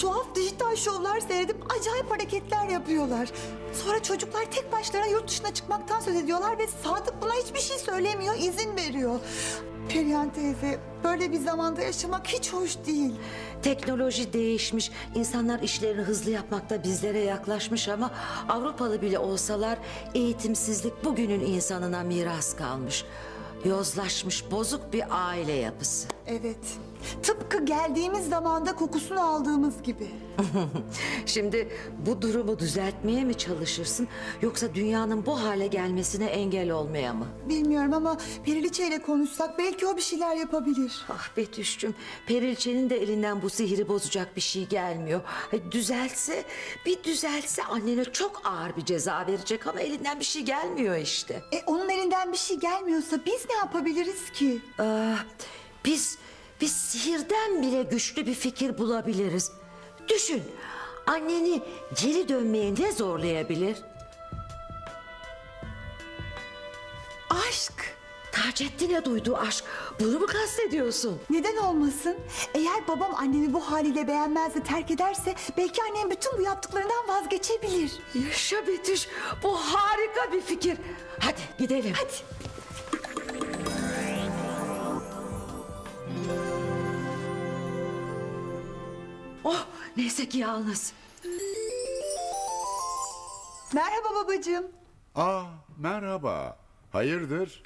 Tuhaf dijital şovlar seyredip acayip hareketler yapıyorlar. Sonra çocuklar tek başlarına yurt dışına çıkmaktan söz ediyorlar ve Sadık buna hiçbir şey söylemiyor, izin veriyor. Perihan teyze, böyle bir zamanda yaşamak hiç hoş değil. Teknoloji değişmiş, insanlar işlerini hızlı yapmakta bizlere yaklaşmış ama Avrupalı bile olsalar eğitimsizlik bugünün insanına miras kalmış. Yozlaşmış, bozuk bir aile yapısı. Evet, tıpkı geldiğimiz zamanda kokusunu aldığımız gibi. Şimdi bu durumu düzeltmeye mi çalışırsın yoksa dünyanın bu hale gelmesine engel olmaya mı? Bilmiyorum ama Periliçe ile konuşsak belki o bir şeyler yapabilir. Ah Betüş'cüm, Perilçe'nin de elinden bu sihiri bozacak bir şey gelmiyor. Düzelse, bir düzelse annene çok ağır bir ceza verecek ama elinden bir şey gelmiyor işte. Onun elinden bir şey gelmiyorsa biz ne yapabiliriz ki? Biz sihirden bile güçlü bir fikir bulabiliriz. Düşün, anneni geri dönmeye ne zorlayabilir? Aşk. Taceddin'e duyduğu aşk, bunu mu kastediyorsun? Neden olmasın? Eğer babam annemi bu haliyle beğenmez de terk ederse belki annem bütün bu yaptıklarından vazgeçebilir. Yaşa Betüş, bu harika bir fikir. Hadi gidelim. Hadi. Oh, neyse ki yalnız. Merhaba babacığım. Merhaba. Hayırdır?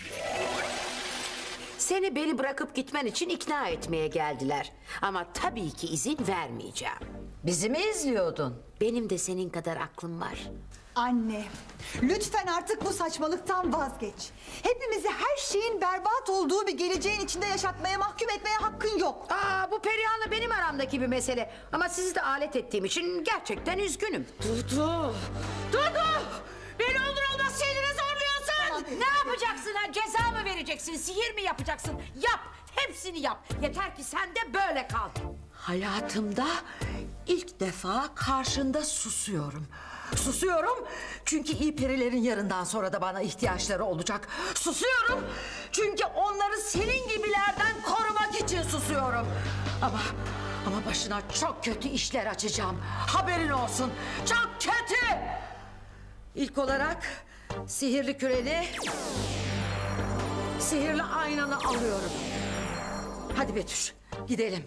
Seni beni bırakıp gitmen için ikna etmeye geldiler. Ama tabii ki izin vermeyeceğim. Bizi mi izliyordun? Benim de senin kadar aklım var. Anne, lütfen artık bu saçmalıktan vazgeç. Hepimizi her şeyin berbat olduğu bir geleceğin içinde yaşatmaya mahkum etmeye hakkın yok. Bu Perihan'la benim aramdaki bir mesele. Ama sizi de alet ettiğim için gerçekten üzgünüm. Dudu! Beni olur olmaz şeylere zorluyorsun. Ne yapacaksın ha? Ceza mı vereceksin? Sihir mi yapacaksın? Yap. Hepsini yap. Yeter ki sen de böyle kal. Hayatımda ilk defa karşında susuyorum. Susuyorum çünkü iyi perilerin yarından sonra da bana ihtiyaçları olacak. Susuyorum çünkü onları senin gibilerden korumak için susuyorum. Ama başına çok kötü işler açacağım. Haberin olsun. Çok kötü. İlk olarak sihirli küreni, sihirli aynanı alıyorum. Hadi Betüş, gidelim.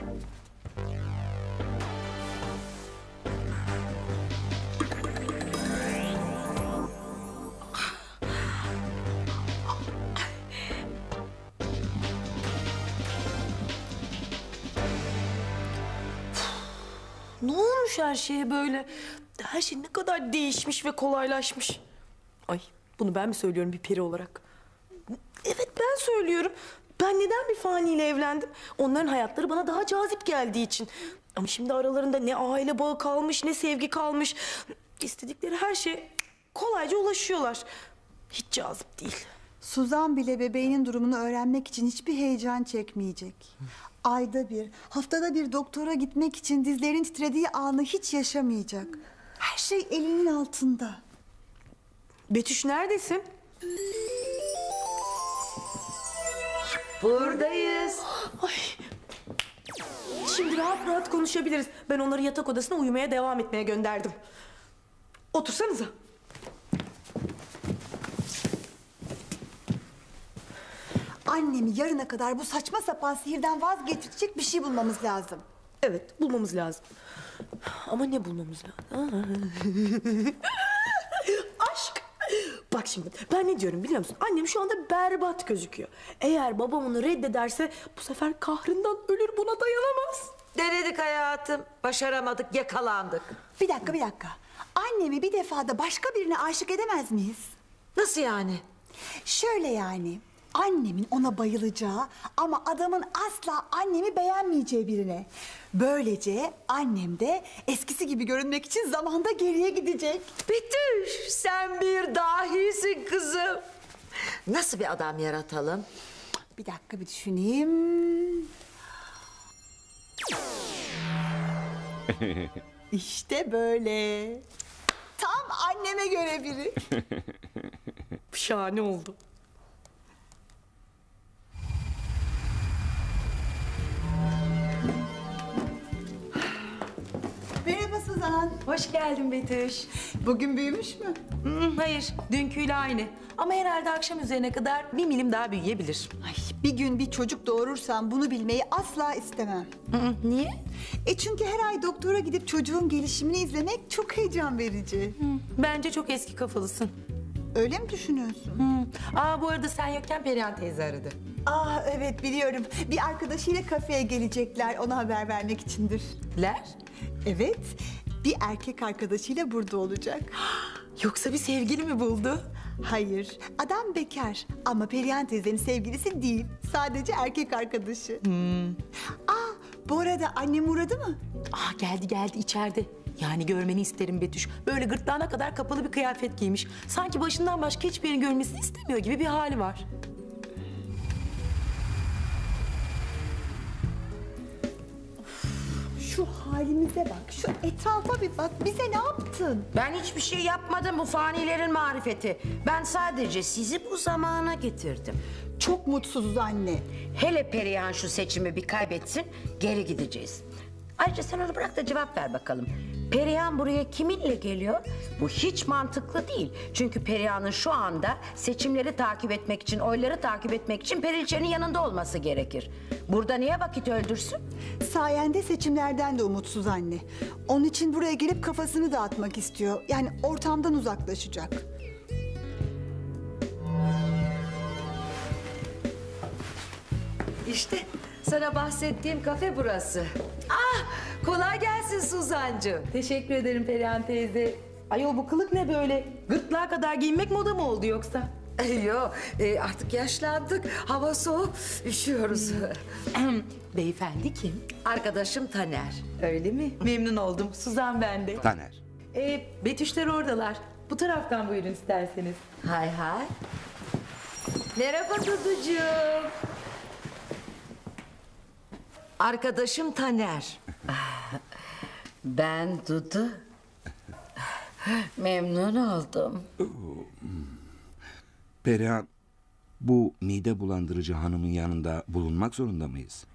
Ne olmuş her şeye böyle? Her şey ne kadar değişmiş ve kolaylaşmış. Ay, bunu ben mi söylüyorum bir peri olarak? Evet, ben söylüyorum. Ben neden bir faniyle evlendim? Onların hayatları bana daha cazip geldiği için. Ama şimdi aralarında ne aile bağı kalmış, ne sevgi kalmış. İstedikleri her şeye kolayca ulaşıyorlar. Hiç cazip değil. Suzan bile bebeğinin durumunu öğrenmek için hiçbir heyecan çekmeyecek. Ayda bir, haftada bir doktora gitmek için dizlerin titrediği anı hiç yaşamayacak. Her şey elinin altında. Betüş, neredesin? Buradayız. Ay. Şimdi rahat rahat konuşabiliriz. Ben onları yatak odasına uyumaya devam etmeye gönderdim. Otursanıza. Annemi yarına kadar bu saçma sapan sihirden vazgeçirecek bir şey bulmamız lazım. Evet, bulmamız lazım. Ama ne bulmamız lazım? Aşk! Bak şimdi, ben ne diyorum biliyor musun? Annem şu anda berbat gözüküyor. Eğer babam onu reddederse bu sefer kahrından ölür, buna dayanamaz. Denedik hayatım, başaramadık, yakalandık. Bir dakika. Annemi bir defada başka birine aşık edemez miyiz? Nasıl yani? Şöyle yani. Annemin ona bayılacağı ama adamın asla annemi beğenmeyeceği birine. Böylece annem de eskisi gibi görünmek için zamanda geriye gidecek. Betüş, sen bir dahisin kızım. Nasıl bir adam yaratalım? Bir dakika, bir düşüneyim. İşte böyle. Tam anneme göre biri. Şahane oldu. Merhaba Suzan. Hoş geldin Betüş. Bugün büyümüş mü? Hayır, dünküyle aynı. Ama herhalde akşam üzerine kadar 1 milim daha büyüyebilir. Ay, bir gün bir çocuk doğurursam bunu bilmeyi asla istemem. Niye? Çünkü her ay doktora gidip çocuğun gelişimini izlemek çok heyecan verici. Bence çok eski kafalısın. Öyle mi düşünüyorsun? Bu arada sen yokken Perihan teyze aradı. Evet biliyorum. Bir arkadaşıyla kafeye gelecekler. Ona haber vermek içindir. Ler? Evet. Bir erkek arkadaşıyla burada olacak. Yoksa bir sevgili mi buldu? Hayır. Adam bekar. Ama Perihan teyzenin sevgilisi değil. Sadece erkek arkadaşı. Bu arada annem uğradı mı? Geldi içeride. Yani görmeni isterim Betüş. Böyle gırtlağına kadar kapalı bir kıyafet giymiş. Sanki başından başka hiçbir yerin görmesini istemiyor gibi bir hali var. Şu halimize bak. Şu etrafa bir bak. Bize ne yaptın? Ben hiçbir şey yapmadım, bu fanilerin marifeti. Ben sadece sizi bu zamana getirdim. Çok mutsuzuz anne. Hele Perihan şu seçimi bir kaybetsin, geri gideceğiz. Ayrıca sen onu bırak da cevap ver bakalım. Perihan buraya kiminle geliyor? Bu hiç mantıklı değil. Çünkü Perihan'ın şu anda seçimleri takip etmek için, oyları takip etmek için Periliçe'nin yanında olması gerekir. Burada niye vakit öldürsün? Sayende seçimlerden de umutsuz anne. Onun için buraya gelip kafasını dağıtmak istiyor. Yani ortamdan uzaklaşacak. İşte sana bahsettiğim kafe burası. Kolay gelsin Suzancığım. Teşekkür ederim Perihan teyze. Ayol bu kılık ne böyle? Gırtlağa kadar giyinmek moda mı oldu yoksa? Yok artık yaşlandık. Hava soğuk. Üşüyoruz. Beyefendi kim? Arkadaşım Taner. Öyle mi? Memnun oldum. Suzan ben de. Taner. Betüşler oradalar. Bu taraftan buyurun isterseniz. Hay hay. Merhaba Duducuğum. Arkadaşım Taner. Ben Dudu. Memnun oldum. Perihan, bu mide bulandırıcı hanımın yanında bulunmak zorunda mıyız?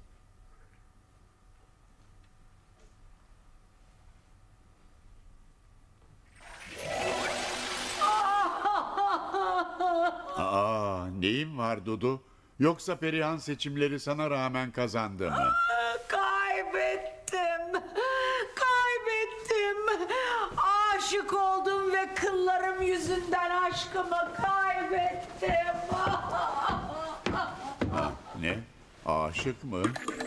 Neyin var Dudu? Yoksa Perihan seçimleri sana rağmen kazandı mı? Kaybettim. Aşık oldum ve kıllarım yüzünden aşkımı kaybettim. Ne? Aşık mı?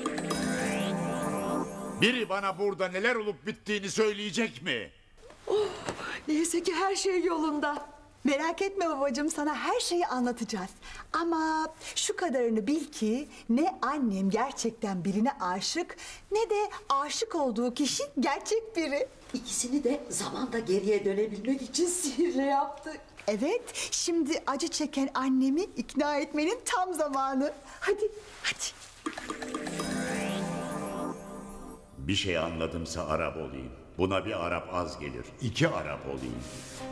Biri bana burada neler olup bittiğini söyleyecek mi? Neyse ki her şey yolunda. Merak etme babacığım, sana her şeyi anlatacağız. Ama şu kadarını bil ki ne annem gerçekten birine aşık ne de aşık olduğu kişi gerçek biri. İkisini de zamanda geriye dönebilmek için sihirle yaptık. Evet, şimdi acı çeken annemi ikna etmenin tam zamanı. Hadi. Bir şey anladımsa Arap olayım. Buna bir Arap az gelir. 2 Arap olayım.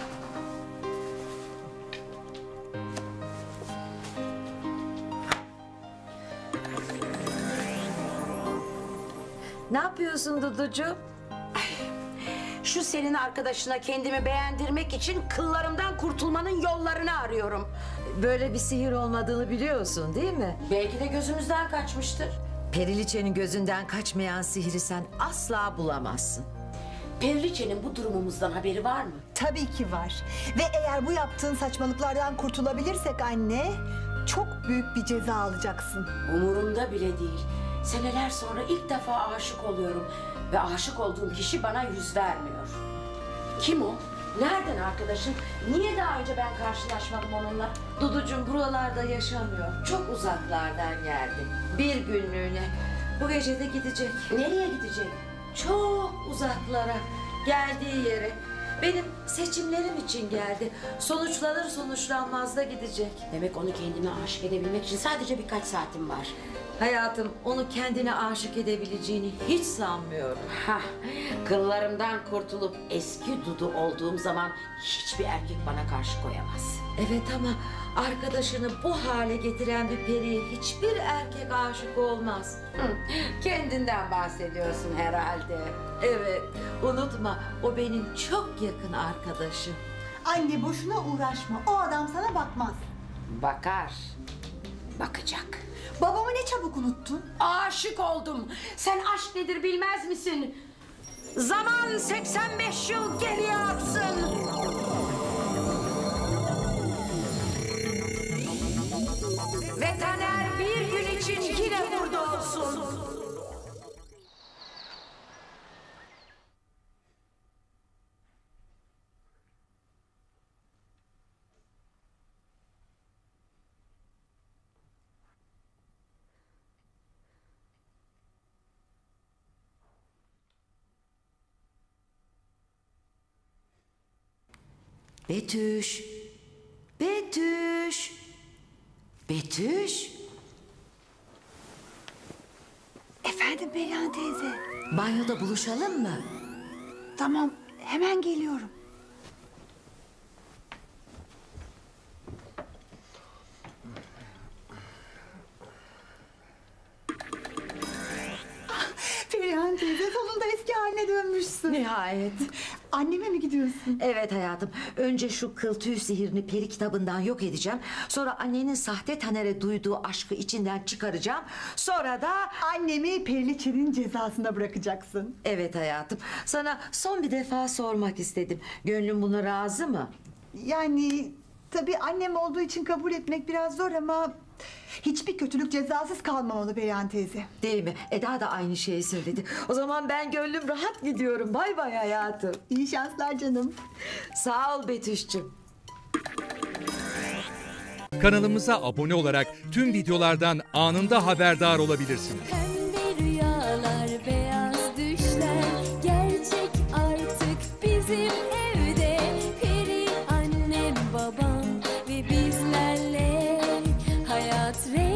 Ne yapıyorsun Duducuğum? Şu senin arkadaşına kendimi beğendirmek için kıllarımdan kurtulmanın yollarını arıyorum. Böyle bir sihir olmadığını biliyorsun değil mi? Belki de gözümüzden kaçmıştır. Periliçe'nin gözünden kaçmayan sihri sen asla bulamazsın. Periliçe'nin bu durumumuzdan haberi var mı? Tabii ki var. Ve eğer bu yaptığın saçmalıklardan kurtulabilirsek anne, çok büyük bir ceza alacaksın. Umurumda bile değil. Seneler sonra ilk defa aşık oluyorum. Ve aşık olduğum kişi bana yüz vermiyor. Kim o? Nereden arkadaşın? Niye daha önce ben karşılaşmadım onunla? Duducuğum buralarda yaşamıyor. Çok uzaklardan geldi. Bir günlüğüne. Bu gece de gidecek. Nereye gidecek? Çok uzaklara. Geldiği yere. Benim seçimlerim için geldi. Sonuçlanır sonuçlanmaz da gidecek. Demek onu kendime aşık edebilmek için sadece birkaç saatim var. Hayatım, onu kendine aşık edebileceğini hiç sanmıyorum. Hah, kıllarımdan kurtulup eski Dudu olduğum zaman hiçbir erkek bana karşı koyamaz. Evet ama arkadaşını bu hale getiren bir periye hiçbir erkek aşık olmaz. Hı, kendinden bahsediyorsun herhalde. Evet, unutma o benim çok yakın arkadaşım. Anne boşuna uğraşma. O adam sana bakmaz. Bakar, bakacak. Babamı ne çabuk unuttun. Aşık oldum. Sen aşk nedir bilmez misin? Zaman 85 yıl geriye aksın. Ve Taner bir gün için yine burada olsun. Betüş, Betüş, Betüş. Efendim Perihan teyze. Banyoda buluşalım mı? Tamam, hemen geliyorum. Perihan teyze sonunda eski haline dönmüşsün. Nihayet. Anneme mi gidiyorsun? Evet hayatım. Önce şu kıl tüy sihirini peri kitabından yok edeceğim. Sonra annenin sahte Taner'e duyduğu aşkı içinden çıkaracağım. Sonra da... Annemi Periliçe'nin cezasına bırakacaksın. Evet hayatım. Sana son bir defa sormak istedim. Gönlün buna razı mı? Yani tabii annem olduğu için kabul etmek biraz zor ama... Hiçbir kötülük cezasız kalmamalı Perihan teyze. Değil mi? Eda da aynı şeyi söyledi. O zaman ben gönlüm rahat gidiyorum. Bay bay hayatım. İyi şanslar canım. Sağ ol Betüş'cüm. Kanalımıza abone olarak tüm videolardan anında haberdar olabilirsiniz. Pembe rüyalar, beyaz düşler gerçek artık bizim evde. Peri annem, babam ve bizlerle hayat